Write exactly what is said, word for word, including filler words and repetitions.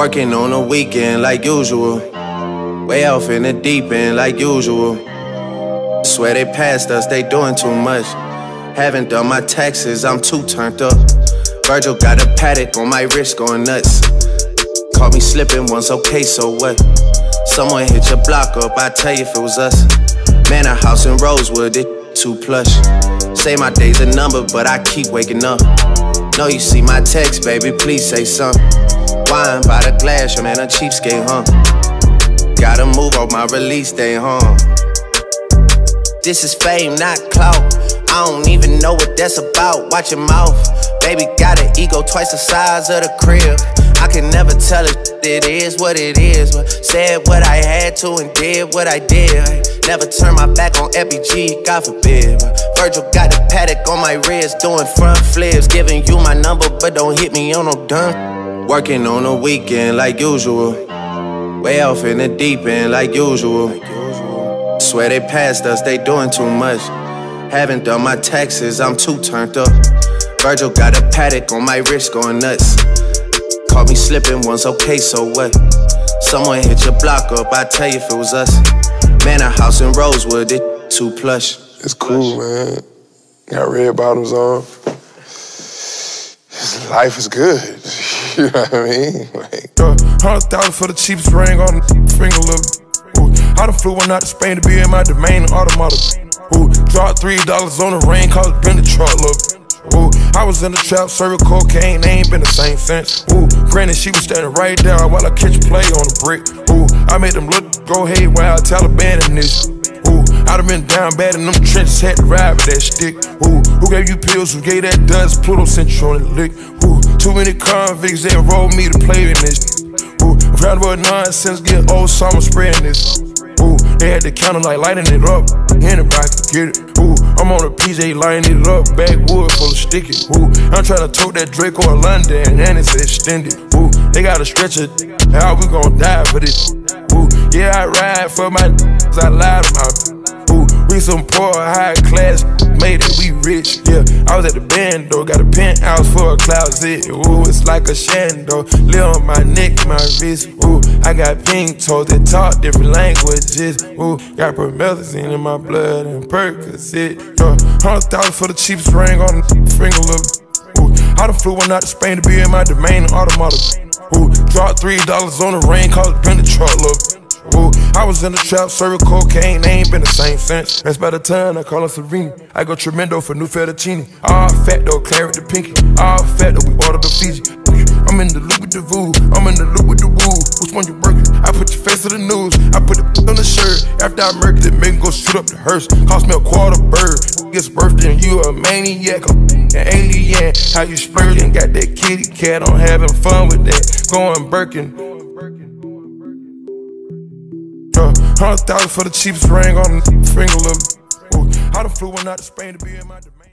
Working on the weekend like usual. Way off in the deep end like usual. Swear they passed us, they doing too much. Haven't done my taxes, I'm too turned up. Virgil got a paddock on my wrist going nuts. Caught me slipping once, okay, so what? Someone hit your block up, I tell you if it was us. Man, a house in Rosewood, it too plush. Say my day's a number, but I keep waking up. Know you see my text, baby, please say something. Wine by the glass, your man a cheapskate, huh? Gotta move off my release day, huh? This is fame, not clout. I don't even know what that's about. Watch your mouth. Baby got an ego twice the size of the crib. I can never tell it, it is what it is. But said what I had to and did what I did. Never turn my back on F B G, God forbid. Virgil got the paddock on my wrist, doing front flips. Giving you my number, but don't hit me on no done. Working on the weekend like usual. Way off in the deep end like usual. Swear they passed us, they doing too much. Haven't done my taxes, I'm too turned up. Virgil got a paddock on my wrist going nuts. Caught me slipping once, okay, so what? Someone hit your block up, I tell you if it was us. Man, a house in Rosewood, it too plush. It's cool, man. Got red bottoms on. Life is good. You know what I mean? Like, uh, Hundred thousand for the cheapest ring on the finger, look. Ooh, I done flew one out to Spain to be in my domain, automata. Ooh, dropped three dollars on the rain, cause it been the truck, look. Ooh, I was in the trap, serving cocaine, they ain't been the same since. Ooh, granted, she was standing right there while I catch a play on the brick. Ooh, I made them look, go haywire, Taliban in this. Ooh, I done been down bad in them trenches, had to ride with that stick. Ooh, who gave you pills, who gave that dust, Pluto sent you on the lick. Ooh, too many convicts, they enrolled me to play in this. Ooh, I'm trying to avoid nonsense, get old summer spreading this. Ooh, they had the counter like lighting it up, anybody could get it. Ooh, I'm on a P J lighting it up, backwood full of sticky. Ooh, I'm trying to tote that Draco in London and it's extended. Ooh, they got a stretcher, how we gon' die for this? Ooh, yeah, I ride for my I lied about it. Ooh, we some poor, high class, made it, we rich, yeah. I was at the band, though, got a penthouse for a closet. Ooh, it's like a shando, live on my neck, my wrist. Ooh, I got pink toes that talk different languages. Ooh, got promethazine in my blood and Percocet. Yeah, hundred thousand for the cheapest ring on the finger, look. Ooh, I done flew one out to Spain to be in my domain, automata. Ooh, dropped three dollars on the rain, cause it been the truck, look. Ooh, I was in the trap, serving cocaine, they ain't been the same since. That's by the time I call her Serena. I go tremendo for new fettuccine. All fat though, claret the pinky. All fat though, we order the Fiji. I'm in the loop with the voo, I'm in the loop with the woo. Which one you working? I put your face to the news, I put the on the shirt. After I murked it, make him go shoot up the hearse. Cost me a quarter bird. Gets birthday and you a maniac, an alien. How you splurging? Got that kitty cat, I'm having fun with that. Going Birkin. Uh, Hundred thousand for the cheapest ring on the finger, look. Ooh, I done flew one out to Spain to be in my domain.